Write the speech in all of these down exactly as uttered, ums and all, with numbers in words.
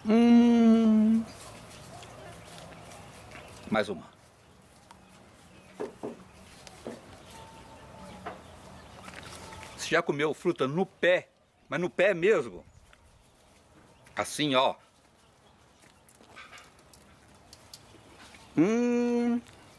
Hum. Mais uma. Você já comeu fruta no pé? Mas no pé mesmo? Assim, ó. Hum.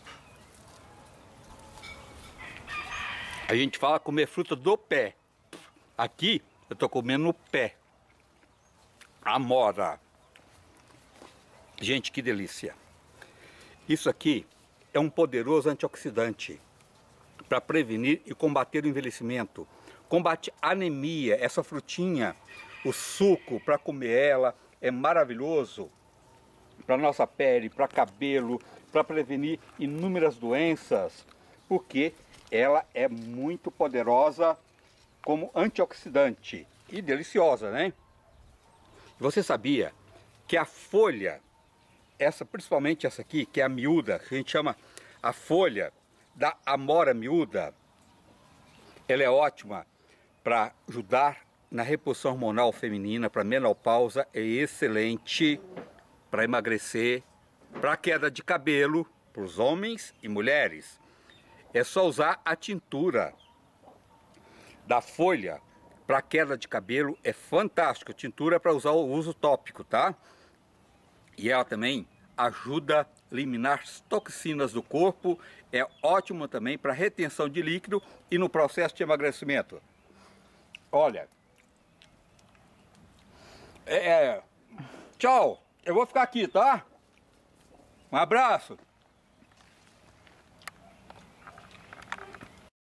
A gente fala comer fruta do pé. Aqui eu tô comendo no pé. Amora. Gente, que delícia. Isso aqui é um poderoso antioxidante para prevenir e combater o envelhecimento. Combate anemia. Essa frutinha, o suco para comer ela é maravilhoso para nossa pele, para cabelo, para prevenir inúmeras doenças, porque ela é muito poderosa como antioxidante e deliciosa, né? Você sabia que a folha, essa principalmente essa aqui, que é a miúda, que a gente chama a folha da amora miúda, ela é ótima para ajudar na reposição hormonal feminina, para menopausa, é excelente para emagrecer, para queda de cabelo, para os homens e mulheres. É só usar a tintura da folha para queda de cabelo, é fantástico. Tintura para usar o uso tópico, tá? E ela também ajuda a eliminar as toxinas do corpo, é ótimo também para retenção de líquido e no processo de emagrecimento. Olha, é, tchau, eu vou ficar aqui, tá? Um abraço.